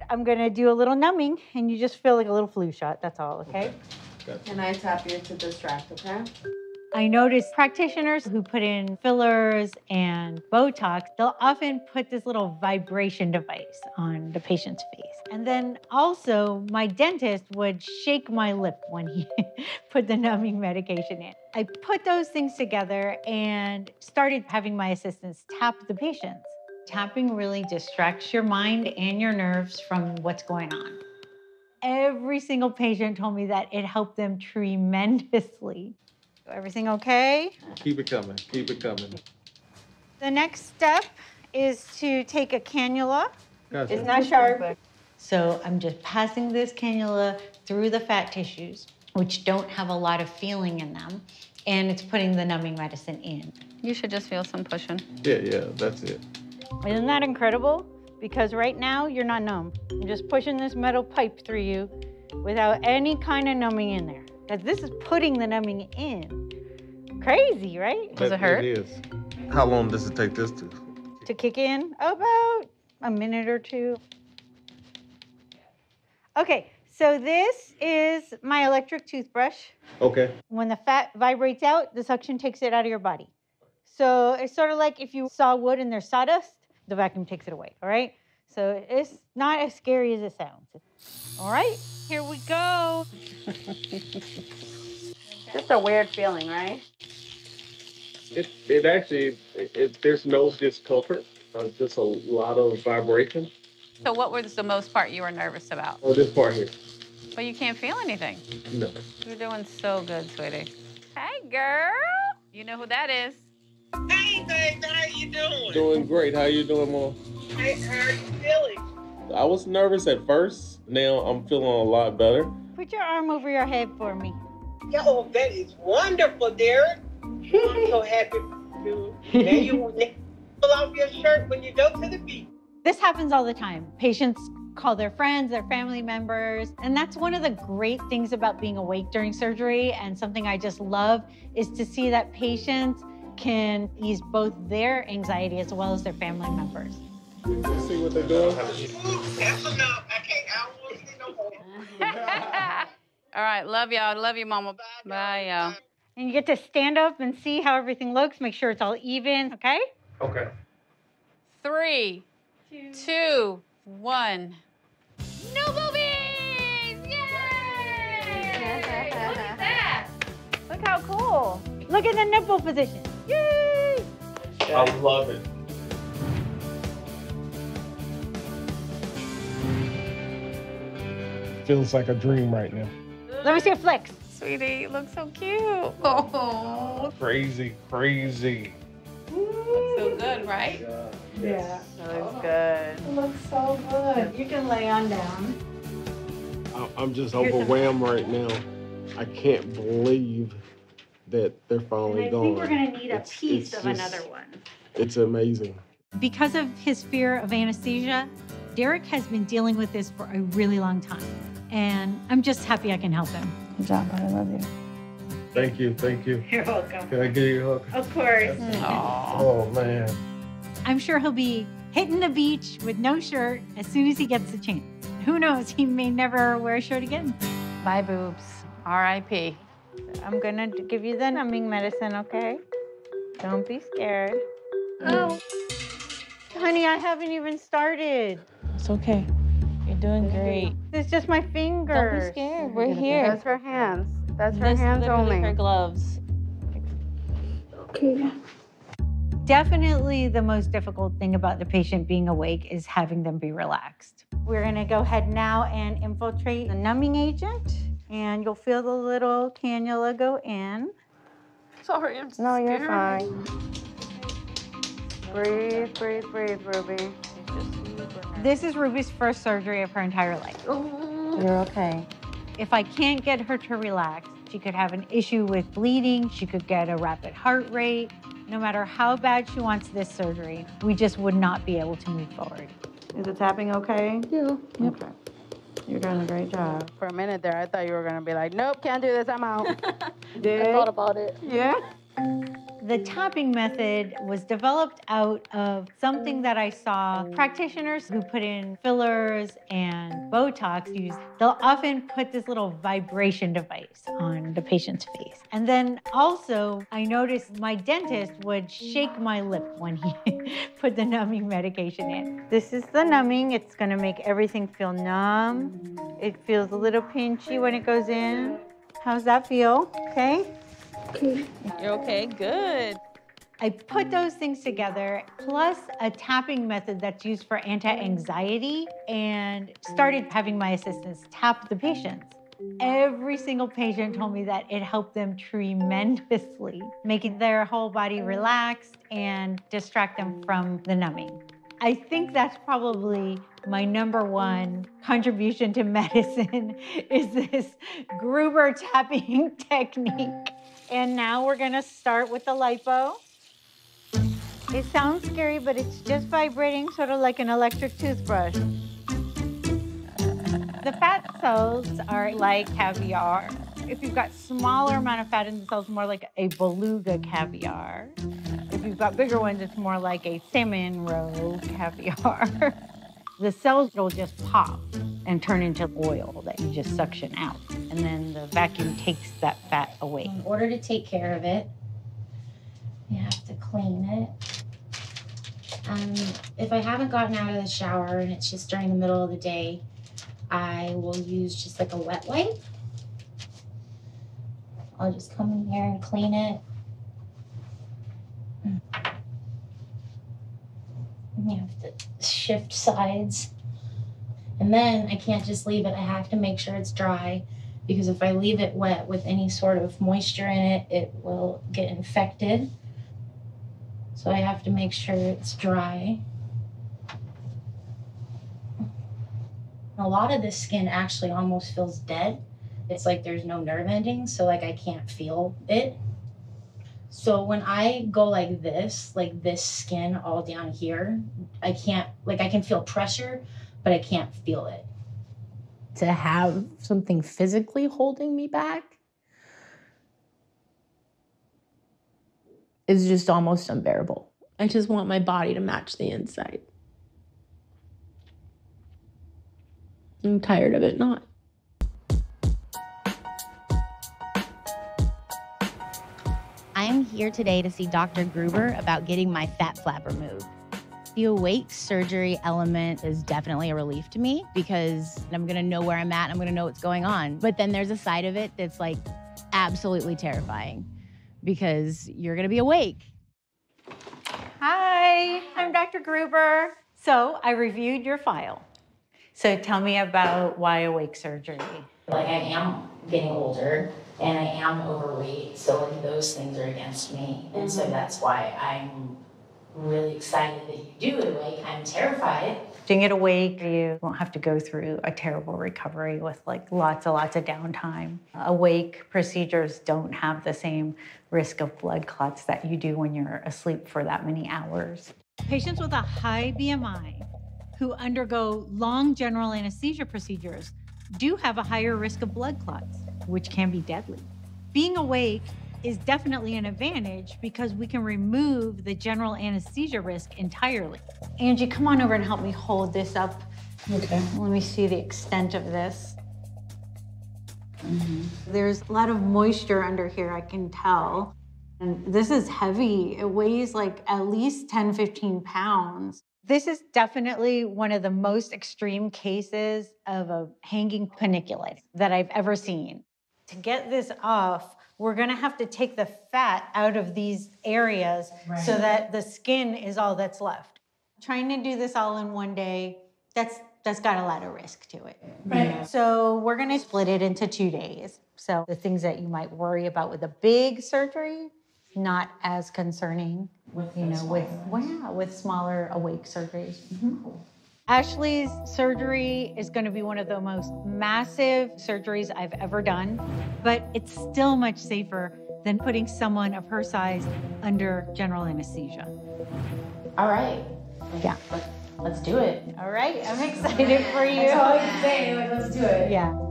I'm gonna do a little numbing, and you just feel like a little flu shot. That's all, okay? Can I tap you to distract, okay? I notice practitioners who put in fillers and Botox, they'll often put this little vibration device on the patient's face. And then also, my dentist would shake my lip when he put the numbing medication in. I put those things together and started having my assistants tap the patients. Tapping really distracts your mind and your nerves from what's going on. Every single patient told me that it helped them tremendously. Everything okay? Keep it coming. Keep it coming. The next step is to take a cannula. Gotcha. It's not sharp. So I'm just passing this cannula through the fat tissues, which don't have a lot of feeling in them, and it's putting the numbing medicine in. You should just feel some pushing. Yeah, that's it. Isn't that incredible? Because right now, you're not numb. I'm just pushing this metal pipe through you without any kind of numbing in there. Because this is putting the numbing in. Crazy, right? Does it hurt? It is. How long does it take this to? To kick in? About a minute or two. Okay, so this is my electric toothbrush. Okay. When the fat vibrates out, the suction takes it out of your body. So it's sort of like if you saw wood and there's sawdust, the vacuum takes it away, all right? So it's not as scary as it sounds. All right, here we go. Just a weird feeling, right? It actually, there's no discomfort. Just a lot of vibration. So what was the most part you were nervous about? Oh, this part here. Well, you can't feel anything. No. You're doing so good, sweetie. Hey, girl. You know who that is. Hey, baby, how you doing? Doing great. How you doing, Mom? Hey, how are you feeling? I was nervous at first. Now I'm feeling a lot better. Put your arm over your head for me. Yo, that is wonderful, Derek. I'm so happy for you. Now you pull off your shirt when you go to the beach. This happens all the time. Patients call their friends, their family members, and that's one of the great things about being awake during surgery, and something I just love is to see that patients can ease both their anxiety as well as their family members. You see what they're doing? Ooh, that's enough. I don't want to see no more. All right, love y'all. Love you, Mama. Bye, y'all. And you get to stand up and see how everything looks, make sure it's all even, okay? Okay. 3, 2, 1. No boobies! Yay! Look at that! Look how cool. Look at the nipple position. Yay! I love it. Feels like a dream right now. Let me see your flex. Sweetie, you look so cute. Oh, Crazy, crazy. looks so good, right? Yeah, that looks good. It looks so good. You can lay on down. I'm just overwhelmed right now. I can't believe that they're finally And I gone. think we're gonna need a It's piece of just- another one. It's amazing. Because of his fear of anesthesia, Derek has been dealing with this for a really long time. And I'm just happy I can help him. Good job, I love you. Thank you, thank you. You're welcome. Can I give you a hug? Of course. Oh, man. I'm sure he'll be hitting the beach with no shirt as soon as he gets the chance. Who knows, he may never wear a shirt again. Bye, boobs. R.I.P. I'm gonna give you the numbing medicine, okay? Don't be scared. Oh. Honey, I haven't even started. It's okay. You're doing great. It's just my fingers. Don't be scared. We're here. That's her hands. That's her This hands literally only. her gloves. Okay. Definitely the most difficult thing about the patient being awake is having them be relaxed. We're gonna go ahead now and infiltrate the numbing agent, and you'll feel the little cannula go in. Sorry, I'm No, you're fine. Breathe, breathe, breathe, Ruby. This is Ruby's first surgery of her entire life. You're okay. If I can't get her to relax, she could have an issue with bleeding, she could get a rapid heart rate. No matter how bad she wants this surgery, we just would not be able to move forward. Is the tapping okay? Yeah. Yep. Okay. You're doing a great job. For a minute there, I thought you were gonna be like, nope, can't do this, I'm out. I thought about it. Yeah? The tapping method was developed out of something that I saw practitioners who put in fillers and Botox use. They'll often put this little vibration device on the patient's face. And then also, I noticed my dentist would shake my lip when he put the numbing medication in. This is the numbing. It's gonna make everything feel numb. It feels a little pinchy when it goes in. How's that feel? Okay? You're okay? Good. I put those things together, plus a tapping method that's used for anti-anxiety, and started having my assistants tap the patients. Every single patient told me that it helped them tremendously, making their whole body relaxed and distract them from the numbing. I think that's probably my #1 contribution to medicine is this Gruber tapping technique. And now we're gonna start with the lipo. It sounds scary, but it's just vibrating, sort of like an electric toothbrush. The fat cells are like caviar. If you've got smaller amount of fat in the cells, more like a beluga caviar. If you've got bigger ones, it's more like a salmon roe caviar. The cells will just pop and turn into oil that you just suction out. And then the vacuum takes that fat away. In order to take care of it, you have to clean it. If I haven't gotten out of the shower and it's just during the middle of the day, I will use just like a wet wipe. I'll just come in here and clean it. You have to shift sides. And then I can't just leave it. I have to make sure it's dry, because if I leave it wet with any sort of moisture in it, it will get infected. So I have to make sure it's dry. A lot of this skin actually almost feels dead. It's like there's no nerve endings, so like I can't feel it. So when I go like this skin all down here, I can't, like I can feel pressure, but I can't feel it. To have something physically holding me back is just almost unbearable. I just want my body to match the inside. I'm tired of it not. I'm here today to see Dr. Gruber about getting my fat flap removed. The awake surgery element is definitely a relief to me, because I'm gonna know where I'm at, I'm gonna know what's going on. But then there's a side of it that's like absolutely terrifying, because you're gonna be awake. Hi, I'm Dr. Gruber. So I reviewed your file. So tell me about why awake surgery. Like I am getting older and I am overweight, so like those things are against me. And so that's why I'm really excited that you do it awake. I'm terrified. Doing it awake, you won't have to go through a terrible recovery with like lots of downtime. Awake procedures don't have the same risk of blood clots that you do when you're asleep for that many hours. Patients with a high BMI who undergo long general anesthesia procedures do have a higher risk of blood clots, which can be deadly. Being awake is definitely an advantage because we can remove the general anesthesia risk entirely. Angie, come on over and help me hold this up. Okay. Let me see the extent of this. There's a lot of moisture under here, I can tell. And this is heavy. It weighs like at least 10, 15 pounds. This is definitely one of the most extreme cases of a hanging pediculi that I've ever seen. To get this off, we're gonna have to take the fat out of these areas so that the skin is all that's left. Trying to do this all in one day, that's got a lot of risk to it. Right. So we're gonna split it into 2 days. So the things that you might worry about with a big surgery, not as concerning, with smaller awake surgeries. Ashley's surgery is going to be one of the most massive surgeries I've ever done, but it's still much safer than putting someone of her size under general anesthesia. All right. Yeah. Let's do it. All right, I'm excited for you. That's all I can say. Like, let's do it. Yeah.